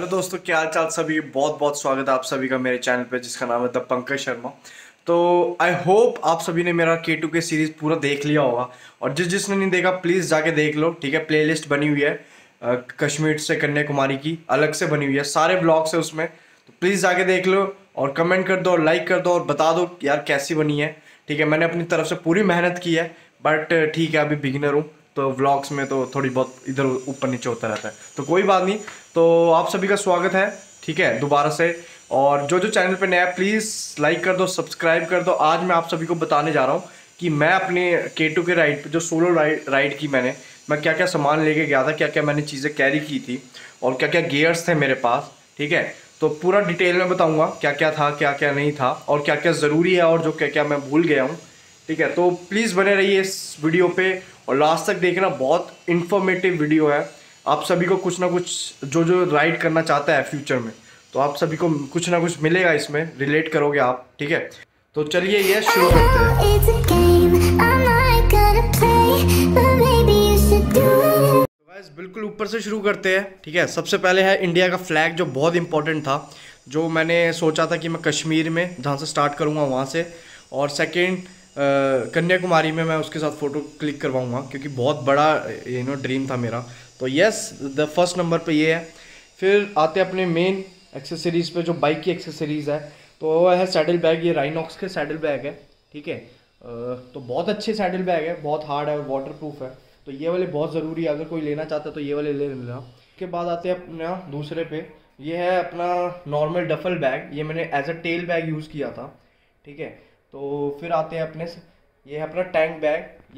Hello दोस्तों, क्या हाल चाल सभी। बहुत बहुत स्वागत है आप सभी का मेरे चैनल पे जिसका नाम है द पंकज शर्मा। तो आई होप आप सभी ने मेरा K2K सीरीज पूरा देख लिया होगा, और जिसने नहीं देखा प्लीज़ जाके देख लो। ठीक है, प्लेलिस्ट बनी हुई है कश्मीर से कन्याकुमारी की, अलग से बनी हुई है, सारे ब्लॉग्स है उसमें। तो प्लीज़ जाके देख लो और कमेंट कर दो और लाइक कर दो और बता दो यार कैसी बनी है। ठीक है, मैंने अपनी तरफ से पूरी मेहनत की है, बट ठीक है अभी बिगिनर हूँ तो व्लॉग्स में तो थोड़ी बहुत इधर ऊपर नीचे होता रहता है, तो कोई बात नहीं। तो आप सभी का स्वागत है, ठीक है, दोबारा से। और जो जो चैनल पे नया प्लीज़ लाइक कर दो, सब्सक्राइब कर दो। आज मैं आप सभी को बताने जा रहा हूँ कि मैं अपने K2K राइड पे जो सोलो राइड की मैं क्या क्या सामान लेके गया था, क्या क्या मैंने चीज़ें कैरी की थी और क्या क्या गियर्स थे मेरे पास। ठीक है, तो पूरा डिटेल में बताऊँगा क्या क्या था, क्या क्या नहीं था और क्या क्या ज़रूरी है और जो क्या क्या मैं भूल गया हूँ। ठीक है, तो प्लीज़ बने रहिए इस वीडियो पे और लास्ट तक देखना, बहुत इन्फॉर्मेटिव वीडियो है। आप सभी को कुछ ना कुछ जो जो राइड करना चाहता है फ्यूचर में, तो आप सभी को कुछ ना कुछ मिलेगा, इसमें रिलेट करोगे आप। ठीक है, तो चलिए ये शुरू करते हैं। गाइस बिल्कुल ऊपर से शुरू करते हैं। ठीक है, सबसे पहले है इंडिया का फ्लैग जो बहुत इंपॉर्टेंट था, जो मैंने सोचा था कि मैं कश्मीर में जहाँ से स्टार्ट करूँगा वहाँ से, और सेकेंड कन्याकुमारी में मैं उसके साथ फ़ोटो क्लिक करवाऊँगा क्योंकि बहुत बड़ा ड्रीम था मेरा। तो यस, द फर्स्ट नंबर पे ये है। फिर आते हैं अपने मेन एक्सेसरीज़ पे, जो बाइक की एक्सेसरीज़ है, तो वो है सैडल बैग। ये राइनॉक्स के सैडल बैग है। ठीक है, तो बहुत अच्छे सैडल बैग है, बहुत हार्ड है और वाटर प्रूफ है, तो ये वाले बहुत ज़रूरी है। अगर कोई लेना चाहता है तो ये वाले ले लेना। उसके बाद आते हैं अपना दूसरे पे, ये है अपना नॉर्मल डफल बैग। ये मैंने as a tail bag use किया था। ठीक है, तो फिर आते हैं अपने ये है अपना टैंक बैग।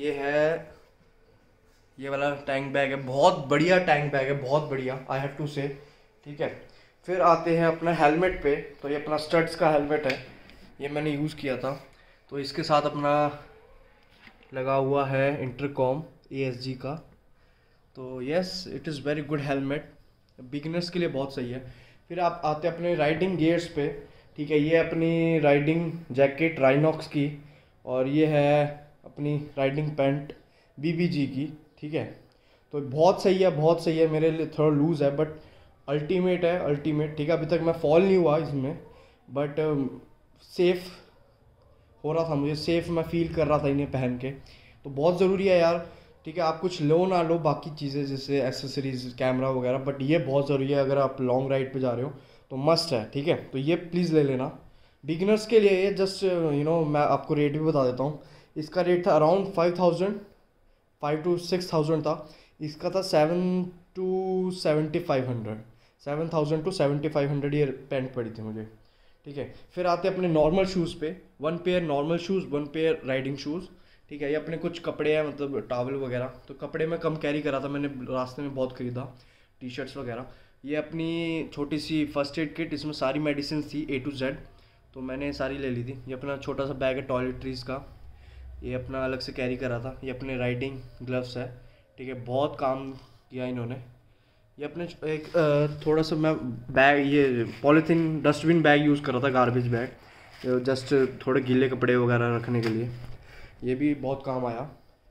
ये वाला टैंक बैग है, बहुत बढ़िया टैंक बैग है, बहुत बढ़िया, आई हैव टू से। ठीक है, फिर आते हैं अपना हेलमेट पे। तो ये अपना स्टड्स का हेलमेट है, ये मैंने यूज़ किया था। तो इसके साथ अपना लगा हुआ है इंटरकॉम ASG का। तो yes, it is very good helmet, beginners के लिए बहुत सही है। फिर आप आते हैं अपने राइडिंग गियर्स पे। ठीक है, ये अपनी राइडिंग जैकेट राइनॉक्स की, और ये है अपनी राइडिंग पैंट BBG की। ठीक है, तो बहुत सही है, बहुत सही है। मेरे लिए थोड़ा लूज़ है बट अल्टीमेट है, अल्टीमेट। ठीक है, अभी तक मैं फॉल नहीं हुआ इसमें, बट सेफ़ हो रहा था, मुझे सेफ़ मैं फील कर रहा था इन्हें पहन के। तो बहुत ज़रूरी है यार। ठीक है, आप कुछ लो ना लो बाकी चीज़ें जैसे एसेसरीज कैमरा वगैरह, बट ये बहुत ज़रूरी है अगर आप लॉन्ग राइड पे जा रहे हो तो मस्ट है। ठीक है, तो ये प्लीज़ ले लेना बिगिनर्स के लिए। ये जस्ट मैं आपको रेट भी बता देता हूँ। इसका रेट था अराउंड 5 to 6,000 था। इसका था 7,000 to 7,500 ये पैंट पड़ी थी मुझे। ठीक है, फिर आते हैं अपने नॉर्मल शूज़ पे। 1 pair normal shoes, 1 pair riding shoes. ठीक है, ये अपने कुछ कपड़े हैं, मतलब टॉवल वगैरह। तो कपड़े में कम कैरी करा था, मैंने रास्ते में बहुत खरीदा, T-शर्ट्स वगैरह। ये अपनी छोटी सी फर्स्ट एड किट, इसमें सारी मेडिसिन थी A to Z, तो मैंने सारी ले ली थी। ये अपना छोटा सा बैग है टॉयलेटरीज़ का, ये अपना अलग से कैरी करा था। ये अपने राइडिंग ग्लव्स है। ठीक है, बहुत काम किया इन्होंने। ये अपने एक थोड़ा सा मैं बैग, ये पॉलीथीन डस्टबिन बैग यूज़ कर रहा था, गार्बेज बैग, जस्ट थोड़े गीले कपड़े वगैरह रखने के लिए। ये भी बहुत काम आया।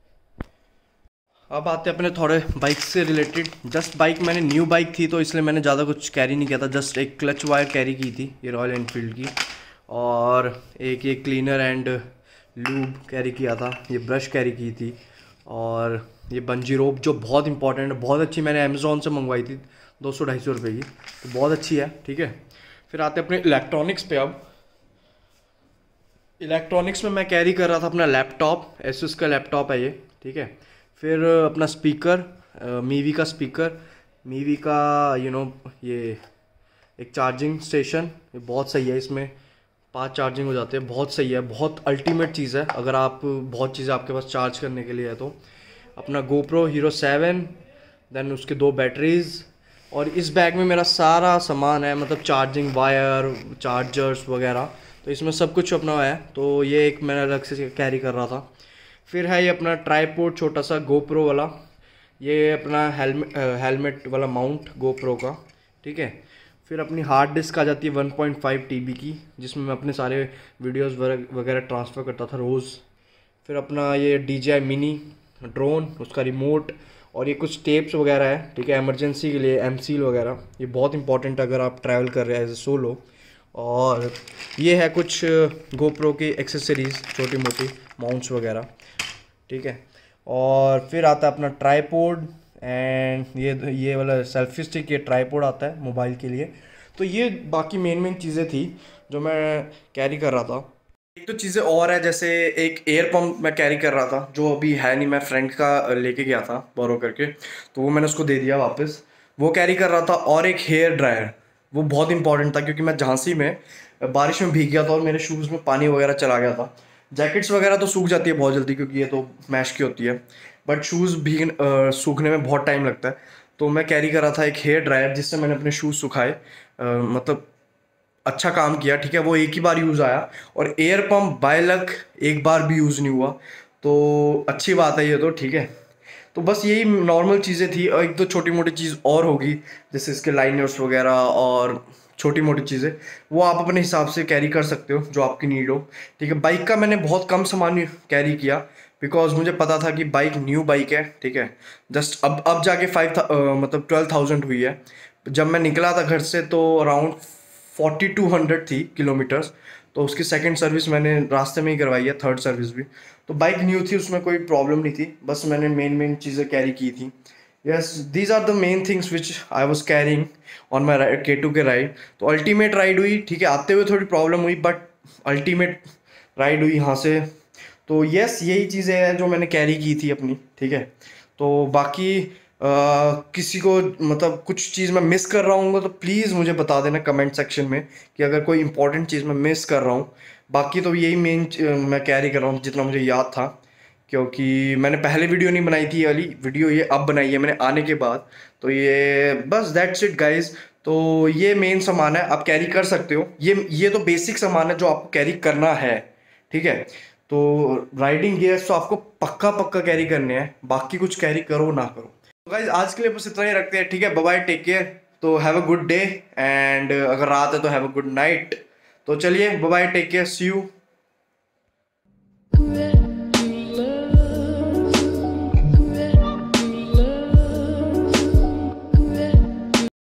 अब आते हैं अपने थोड़े बाइक से रिलेटेड। जस्ट बाइक, मैंने न्यू बाइक थी तो इसलिए मैंने ज़्यादा कुछ कैरी नहीं किया था, जस्ट एक क्लच वायर कैरी की थी, ये रॉयल एनफील्ड की, और एक ये क्लीनर एंड लूब कैरी किया था, ये ब्रश कैरी की थी, और ये बंजी रोप जो बहुत इंपॉर्टेंट है, बहुत अच्छी, मैंने अमेज़ोन से मंगवाई थी 200-250 रुपये की, तो बहुत अच्छी है। ठीक है, फिर आते हैं अपने इलेक्ट्रॉनिक्स पे। अब इलेक्ट्रॉनिक्स में मैं कैरी कर रहा था अपना लैपटॉप, Asus का लैपटॉप है ये। ठीक है, फिर अपना स्पीकर, मीवी का स्पीकर, मीवी का ये एक चार्जिंग स्टेशन, ये बहुत सही है, इसमें 5 चार्जिंग हो जाते हैं, बहुत सही है, बहुत अल्टीमेट चीज़ है अगर आप बहुत चीज़ें आपके पास चार्ज करने के लिए है तो। अपना GoPro Hero 7, देन उसके 2 बैटरीज़, और इस बैग में मेरा सारा सामान है, मतलब चार्जिंग वायर, चार्जर्स वगैरह, तो इसमें सब कुछ अपना है। तो ये एक मैंने अलग से कैरी कर रहा था। फिर है ये अपना ट्राईपोड छोटा सा GoPro वाला, ये अपना हेलमेट वाला माउंट GoPro का। ठीक है, फिर अपनी हार्ड डिस्क आ जाती है 1.5 TB की, जिसमें मैं अपने सारे वीडियोस वगैरह ट्रांसफ़र करता था रोज़। फिर अपना ये DJI मिनी ड्रोन, उसका रिमोट, और ये कुछ टेप्स वगैरह है, ठीक है, इमरजेंसी के लिए, एमसील वगैरह, ये बहुत इंपॉर्टेंट अगर आप ट्रैवल कर रहे हैं एज ए सोलो। और ये है कुछ गोप्रो की एक्सेसरीज़, छोटी मोटी माउंट्स वगैरह, ठीक है। और फिर आता है अपना ट्राईपोड, एंड ये वाला सेल्फी स्टिक, ये ट्राईपोड आता है मोबाइल के लिए। तो ये बाकी मेन चीज़ें थी जो मैं कैरी कर रहा था। एक तो चीज़ें और है, जैसे एक एयर पंप मैं कैरी कर रहा था जो अभी है नहीं, मैं फ्रेंड का लेके गया था बोरो करके, तो वो मैंने उसको दे दिया वापस, वो कैरी कर रहा था। और एक हेयर ड्रायर, वो बहुत इंपॉर्टेंट था क्योंकि मैं झांसी में बारिश में भीग गया था और मेरे शूज़ में पानी वगैरह चला गया था। जैकेट्स वगैरह तो सूख जाती है बहुत जल्दी क्योंकि ये तो मैश की होती है, बट शूज़ सूखने में बहुत टाइम लगता है। तो मैं कैरी कर रहा था एक हेयर ड्रायर जिससे मैंने अपने शूज़ सुखाए, मतलब अच्छा काम किया, ठीक है। वो एक ही बार यूज़ आया। और एयर पंप बाय लक एक बार भी यूज़ नहीं हुआ, तो अच्छी बात है ये तो, ठीक है। तो बस यही नॉर्मल चीज़ें थी, और एक दो छोटी मोटी चीज़ और होगी जैसे इसके लाइनर्स वगैरह और छोटी मोटी चीज़ें, वो आप अपने हिसाब से कैरी कर सकते हो जो आपकी नीड हो, ठीक है। बाइक का मैंने बहुत कम सामान कैरी किया बिकॉज मुझे पता था कि बाइक न्यू बाइक है, ठीक है। जस्ट अब जाके मतलब 12,000 हुई है। जब मैं निकला था घर से तो अराउंड 4200 थी किलोमीटर्स, तो उसकी सेकंड सर्विस मैंने रास्ते में ही करवाई है, थर्ड सर्विस भी। तो बाइक न्यू थी, उसमें कोई प्रॉब्लम नहीं थी, बस मैंने मेन चीज़ें कैरी की थी। Yes, these are the main things which I was carrying on my K2 के राइड। तो अल्टीमेट राइड हुई, ठीक है। आते हुए थोड़ी प्रॉब्लम हुई बट अल्टीमेट राइड हुई यहाँ से। तो यस, यही चीज़ें हैं जो मैंने कैरी की थी अपनी, ठीक है। तो बाकी किसी को मतलब कुछ चीज़ मैं मिस कर रहा हूँ तो प्लीज़ मुझे बता देना कमेंट सेक्शन में कि अगर कोई इंपॉर्टेंट चीज़ मैं मिस कर रहा हूँ। बाकी तो यही मेन मैं कैरी कर रहा हूँ जितना मुझे याद था, क्योंकि मैंने पहले वीडियो नहीं बनाई थी, ये वाली वीडियो ये अब बनाई है मैंने आने के बाद। तो ये बस दैट्स इट गाइज। तो ये मेन सामान है, आप कैरी कर सकते हो, ये तो बेसिक सामान है जो आपको कैरी करना है, ठीक है। तो राइडिंग गियर्स तो आपको पक्का पक्का कैरी करने हैं, बाकी कुछ कैरी करो ना करो। तो गाइज आज के लिए बस इतना ही रखते हैं, ठीक है। Bye bye, take care. तो have a good day, and अगर रात है तो हैव अ गुड नाइट। तो चलिए, bye bye, take care, see you.